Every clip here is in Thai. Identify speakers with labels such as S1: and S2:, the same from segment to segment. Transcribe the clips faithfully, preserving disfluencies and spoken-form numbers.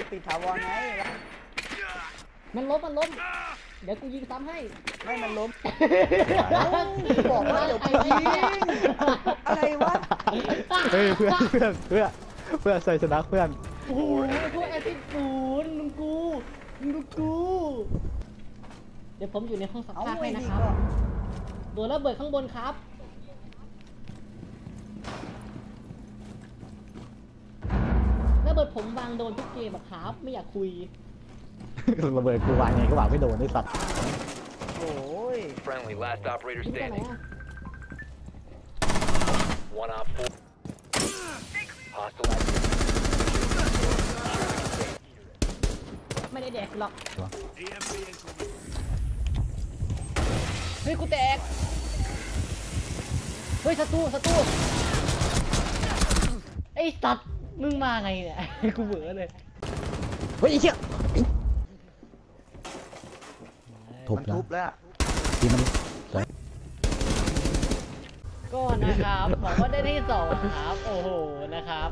S1: ปิดถาวรไง
S2: มันล้มมันล้มเดี๋ยวกูยิงซ้ำให้
S1: ไม่มันล้มบอกว่าเดี๋ยวกูยิงอะไรวะ
S3: เฮ้ยเพื่อนเพื่อนเพื่อนเพื่อนใส่ชนะเพื่อน
S2: โอ้โหพวกแอซิดปูนมึงกูมึงกูเดี๋ยวผมอยู่ในห้องสัมภาษณ์ให้นะครับตัวระเบิดข้างบนครับระเบิดผมวางโดนทุกเกมอะครับไม่อยากคุย
S3: ระเบิดกูวางไงก็วางไม่โดนไอ้สัตว์
S1: โอ้ย
S4: Friendly last operator standing. One op four. Hostile.
S2: ไม่ได้แดกหรอกเฮ้ยกูแตกเฮ้ยศัตรูศัตรูไอ้สัตว์มึงมาไงเนี่ยกูเบื่อเลย
S3: เฮ้ยไอ้เหี้ยทุบแล้วทีมัน
S2: ก็นะครับบอกว่าได้ที่สองครับโอ้โหนะครับ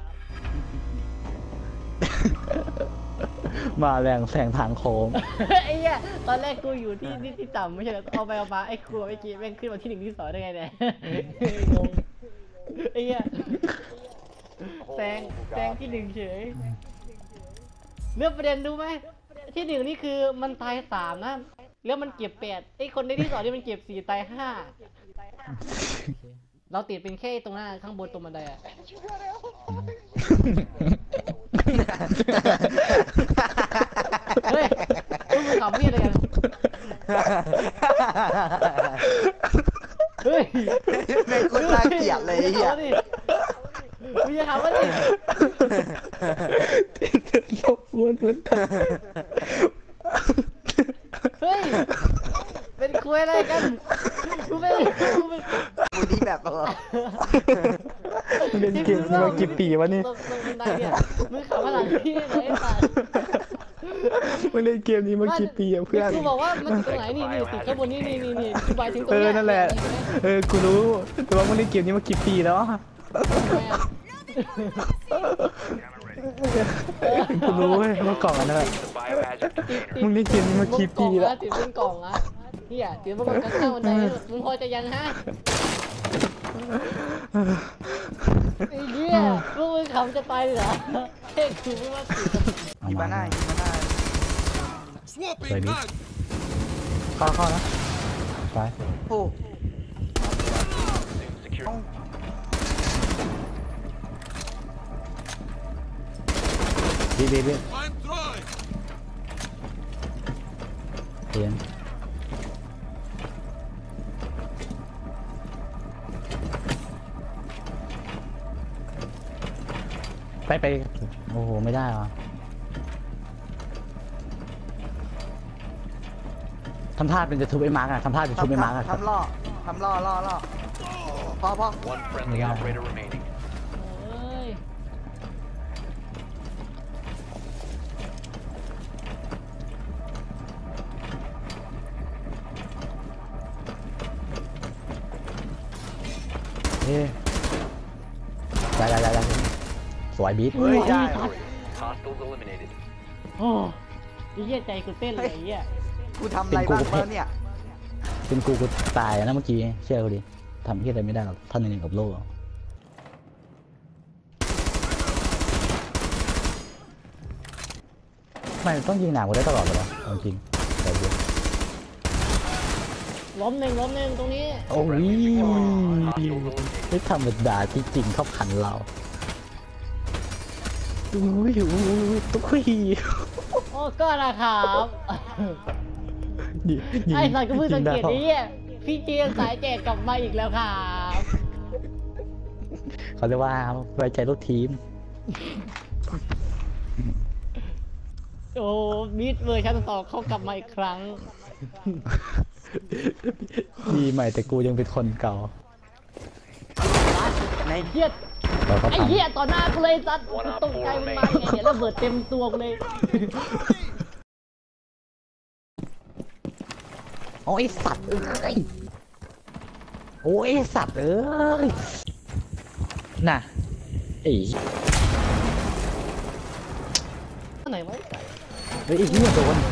S3: มาแรงแสงทางโค้ง
S2: ไอ้เหี้ยตอนแรกกูอยู่ที่ที่ที่ต่ำไม่ใช่แล้วเอาไปเอามาไอ้ครัวไอ้กี้แม่งขึ้นมาที่หนึ่งที่สองได้ไงเนี่ยงงไอ้เหี้ยแซงแซงที่หนึ่งเฉยเรื่องประเด็นดูไหมที่หนึ่งนี่คือมันตายสามนะแล้วมันเก็บแปดไอ้คนในที่สองนี่มันเก็บสี่ตายห้าเราติดเป็นแค่ตรงหน้าข้างบนตรงบันไดอะเฮ้ยมึงขำพี่อะไรกันเฮ้ย
S1: แม่งคนน่าเกลียดเลยไอ้เหี้ย
S2: มึงจะขำวะดิ
S3: ตบวนเหมือนกัน
S2: เฮ้ยเป็นคุยอะไรกันกูเป็นกูเป็น
S1: มูนี่แบบเออ
S3: เล่นเกมนี้มากี่ปีวะนี่
S2: มึงขำมาหลังพี่ไหนไอ้สัส
S3: มึงเล่นเกมนี้มากี่ปีอะเพื่อน
S2: กูบอกว่ามันตรงไหนนี่นี่ติดข้างบนนี่นี่นี่นี่กูไปถึงตรงนี้
S3: เออนั่นแหละเออกูรู้แต่ว่ามึงเล่นเกมนี้มากี่ปีแล้วกูรู้เว้ยเมื่อก่อนนะมึงเล่นเกมนี้มากี่ปีแล้ว
S2: ติดเป็นกล่องอะนี่อ่ะติดเป็นกล่องข้างบนไดมึงพอจะยังฮะไอ้เหี้ยพวกมึงขำจะตายเหรอเฮ้ยคือไม่ว่าติด
S1: ยิบาน่ายิบาน่า
S3: เลยดิเข้าเข้านะไป
S1: โอ้
S3: ดีดีดีเตียนไปไปโอ้โหไม่ได้หรอทำท่าเป็นจะทุบไอ้มาร์กอะทำท่าจะทุบไอ้มาร์กอะ
S1: ทำล่อทำล่อล่อล่อพอพอ
S4: One friendly operator remaining.
S3: เฮ้ยได้ได้ได้สวยบีท
S1: เฮ้ยได้
S2: โอ้ยเหี้ยใจกูเต้นเลยเหี้ย
S1: กูทำอะไรบ้างแล้วเนี่ย
S3: เป็นกูกูตายนะเมื่อกี้เชื่อกูดิทำที่อะไรไม่ได้หรอกท่านหนึ่งกับโลกไม่ต้องยิงหนักกูได้ตลอดเลยวะจริงแต่เยอะ
S2: ล้มหนึ่งล้มหนึ่งตรงนี้
S3: โอ้ยไม่ธรรมดาที่จริงเขาขันเราอุ้ยอุ้ยตุ๊กขี้
S2: โอ้ก็นะครับไอ้สัตว์ก็เพิ่งสังเกตนี้พี่เจียสายแจกกลับมาอีกแล้วครับ
S3: เขาเรียกว่าไว้ใจลูกทีม
S2: โอ้มิดเวอร์ชันสองเขากลับมาอีกครั้ง
S3: ดีใหม่แต่กูยังเป็นคนเก่า
S2: ไอ้เหี้ยไอ้เหี้ยต่อหน้ากูเลยสัตว์กูตกใจมันมาไงเนี่ยระเบิดเต็มตัวกูเลย
S3: โอ้ยสัตว์เอ้ยโอ้ยสัตว์เอ้ยน่ะไอ้
S2: ไหนวะ
S3: เฮ้ยไอ้เหี้ยโดน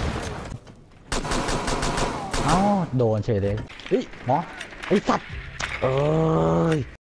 S3: เอ้าโดนเฉยเลยเฮ้ยหมอไอ้สัตว์เอ้ย